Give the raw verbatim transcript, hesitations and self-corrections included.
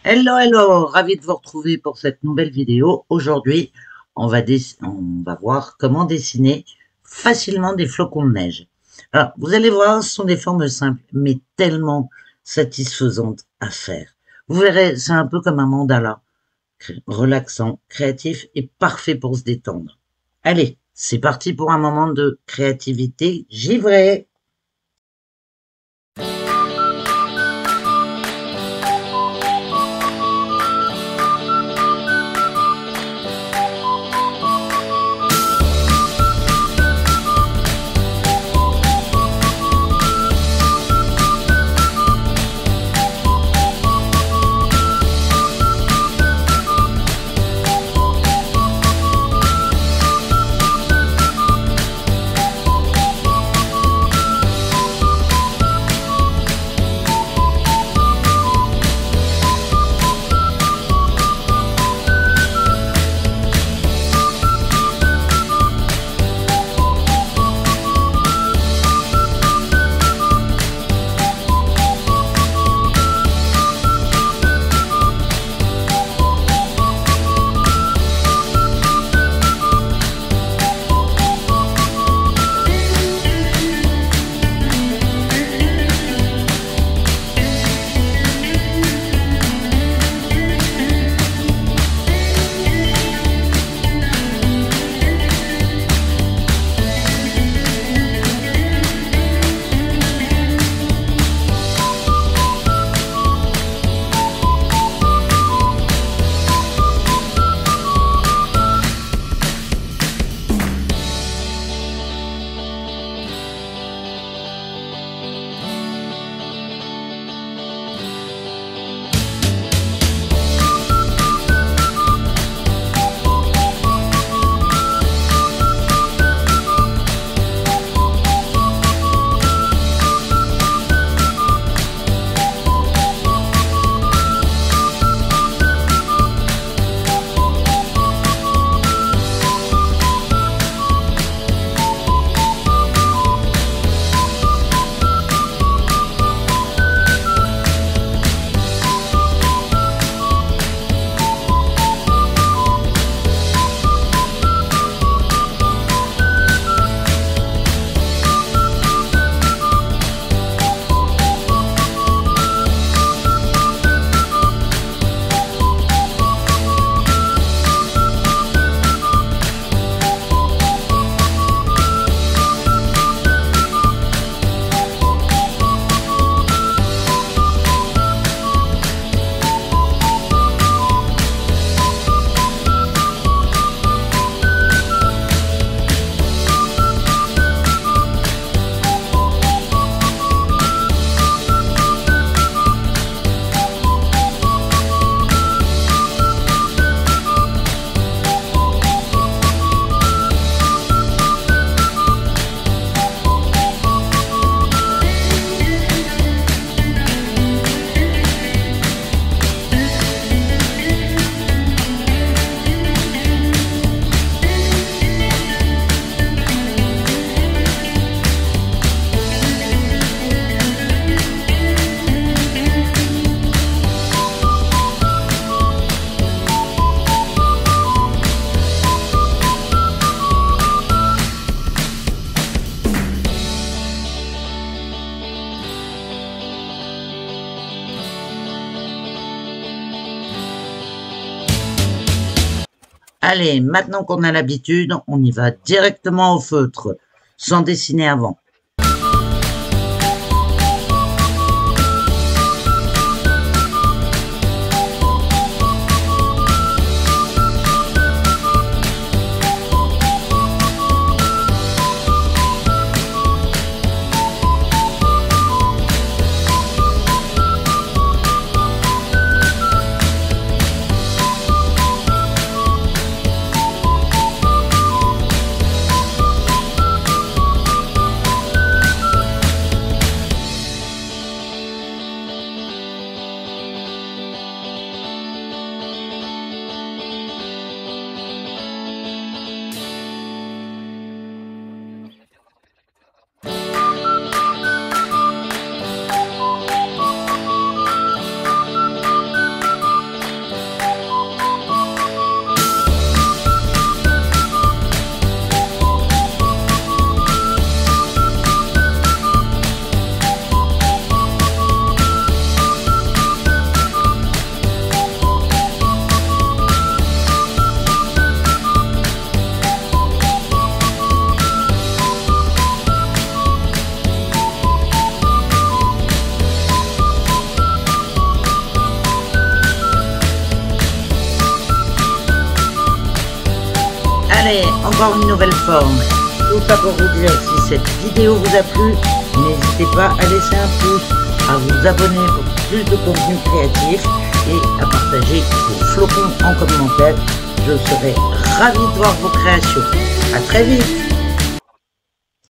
Hello, hello, ravi de vous retrouver pour cette nouvelle vidéo. Aujourd'hui, on va, on va voir comment dessiner facilement des flocons de neige. Alors, vous allez voir, ce sont des formes simples, mais tellement satisfaisantes à faire. Vous verrez, c'est un peu comme un mandala, relaxant, créatif et parfait pour se détendre. Allez, c'est parti pour un moment de créativité givrée. Allez, maintenant qu'on a l'habitude, on y va directement au feutre, sans dessiner avant. encore une nouvelle forme. Tout ça pour vous dire, si cette vidéo vous a plu, n'hésitez pas à laisser un pouce, à vous abonner pour plus de contenu créatif et à partager vos flocons en commentaire. Je serai ravie de voir vos créations. À très vite!